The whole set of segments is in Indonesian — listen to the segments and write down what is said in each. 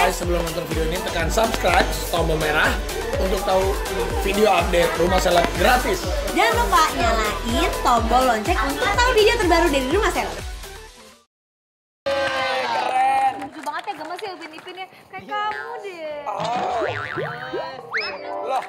guys, sebelum nonton video ini tekan subscribe, tombol merah untuk tahu video update Rumah Seleb gratis. Jangan lupa nyalain tombol lonceng untuk tahu video terbaru dari Rumah Seleb. Keren. Lucu banget ya, gemes ya Upin-Ipin ya. Kayak kamu deh. Loh,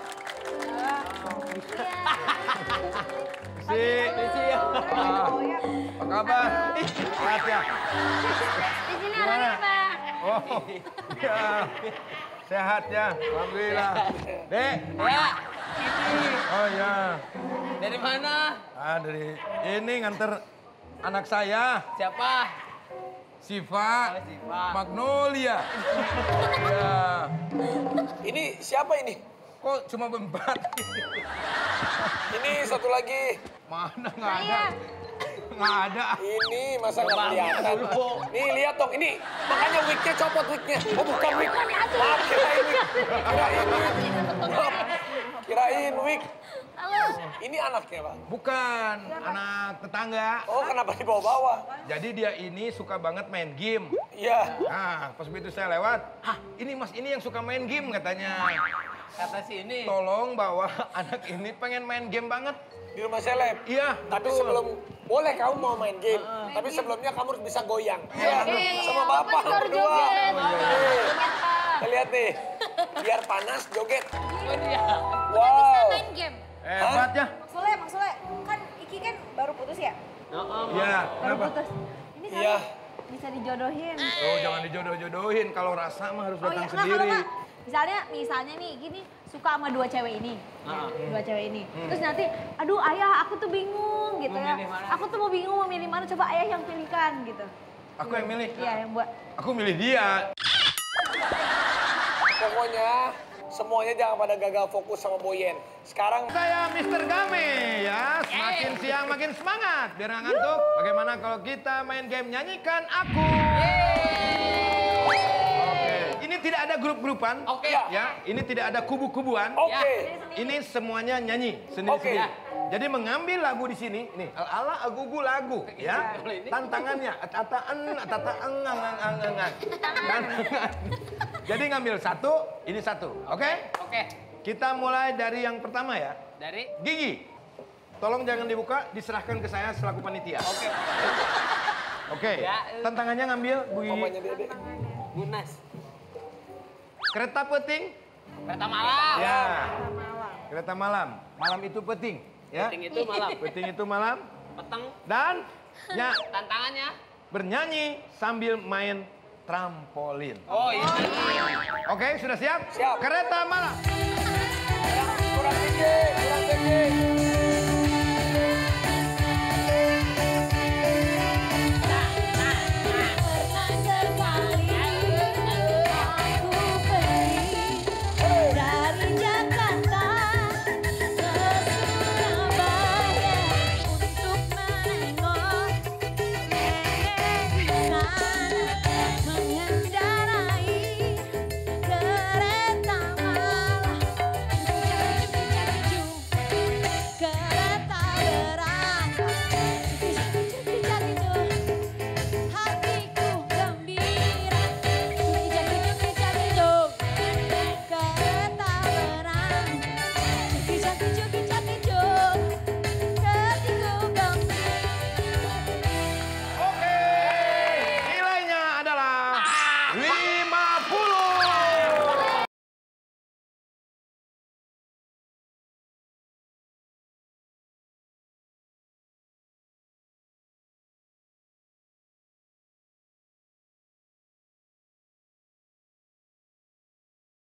Isi. Apa kabar? Sehat ya? Di sini orangnya Pak. Oh, ya. Sehat ya, alhamdulillah. Dek. Ya, Oh ya. dari mana? Dari ini nganter anak saya, Siapa? Siva, Oh, Siva. Magnolia. Ya. ini siapa ini? Kok cuma berempat? Ini satu lagi. Mana nggak ada? Nggak ada. Ini masa nggak kelihatan? Nih lihat dong, ini makanya wignya copot wignya. Oh bukan wig. Maaf, kirain wig. Kirain wig. Halo. Ini anaknya, Pak. Bukan, anak tetangga. Oh, kenapa dibawa-bawa? Jadi dia ini suka banget main game. Iya. Nah, pas begitu saya lewat, ini mas ini yang suka main game katanya. Kata si ini. Tolong bawa anak ini pengen main game banget. Di Rumah Seleb. Iya, Tapi betul. sebelum boleh kamu mau main game, tapi sebelumnya kamu harus bisa goyang. Iya, sama bapak Baru berdua. joget. Nih, kita lihat nih, biar panas joget. Oh dia. Wow. Main game. Hebat ya. Maksudnya, kan Iki kan baru putus ya? Iya, Baru kenapa? putus. Ini Iya. bisa dijodohin. Oh, jangan dijodoh-jodohin. Kalau rasa mah harus Oh datang iya, kalau sendiri. nggak, misalnya nih gini, suka sama dua cewek ini. Dua cewek ini. Terus nanti, aduh ayah aku tuh bingung gitu Mau ya. milih mana? Aku tuh mau bingung mau milih mana, coba ayah yang pilihkan gitu. Aku yang milih. Iya, yang buat. Aku milih dia. Pokoknya semuanya jangan pada gagal fokus sama Boyen. Sekarang Saya Mr. Game ya. Semakin siang makin semangat. Biar nggak ngantuk. Bagaimana kalau kita main game nyanyikan aku? Oke. Ini tidak ada grup-grupan. Oke. Ya, ini tidak ada kubu-kubuan. oke. Ini semuanya nyanyi sendiri-sendiri. Oke. Jadi mengambil lagu di sini, nih ala agugu lagu, ya. Tantangannya, tantangan. Jadi ngambil satu, ini satu, oke? Oke. Kita mulai dari yang pertama ya. Dari? Gigi, tolong jangan dibuka, diserahkan ke saya selaku panitia. Oke. Oke, Ya. tantangannya ngambil Bu Papanya Gigi. Dede. Bunas. Kereta peting, Kereta malam. ya. Kereta malam, malam itu peting, ya. Peting itu malam. Peting itu malam. Peteng. Dan Tantangannya. bernyanyi sambil main trampolin. Oh ini. Oke, sudah siap? Siap. Kereta malam. Kurang tinggi, kurang tinggi. Dari Jakarta ke Surabaya untuk menengok nenek di sana mengendarai kereta malam kereta berangkat hatiku gembira kereta berangkat hatiku gembira. Oke, nilainya adalah 50.